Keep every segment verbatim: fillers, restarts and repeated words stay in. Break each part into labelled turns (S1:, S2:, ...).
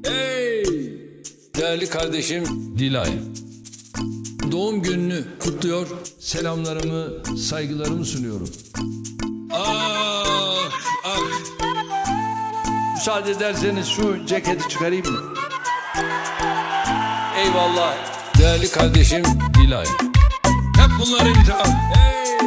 S1: Hey! Değerli kardeşim Dilay, doğum gününü kutluyor, selamlarımı, saygılarımı sunuyorum. Ah, ah. Müsaade ederseniz şu ceketi çıkarayım mı? Eyvallah. Değerli kardeşim Dilay, hep bunlar imtihan. Hey!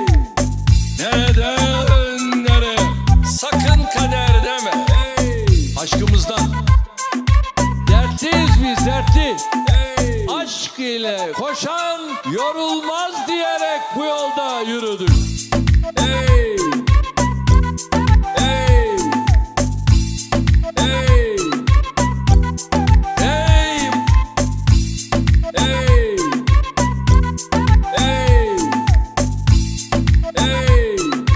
S1: Neden, nereye? Sakın kader deme. Hey! Aşkımızdan dertliyiz biz, dertli. Hey! Aşk ile koşan yorulmaz diyerek bu yolda yürüdük. Hey! Hey! Hey! Hey! Hey! Hey! Hey!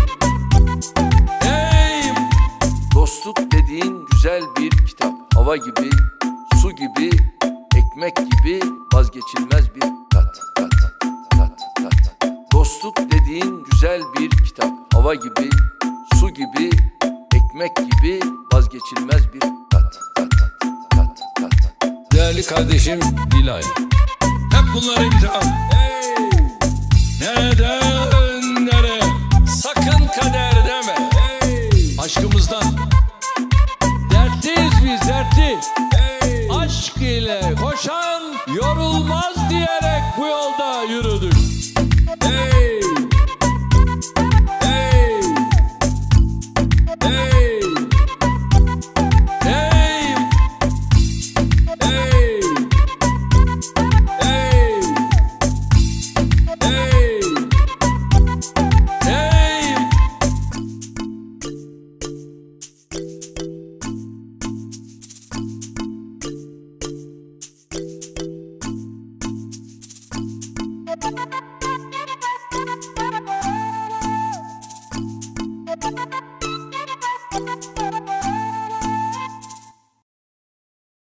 S1: Hey!
S2: Dostluk dediğin güzel bir kitap. Hava gibi, su gibi, ekmek gibi vazgeçilmez bir tat, tat, tat, tat. Dostluk dediğin güzel bir kitap. Hava gibi, su gibi, ekmek gibi vazgeçilmez bir tat, tat, tat, tat.
S1: Değerli kardeşim Dilay, hep bunlar imtihan. Hey! Neden, nereye? Sakın kader deme. Hey! Aşkımızdan dertliyiz biz, dertli. Hey! Aşk ile koşan yorulmaz diyerek bu yolda yürüdük. Hey! Hey! Hey! Hey! Hey! Hey! Hey! Hey!
S3: Thank you.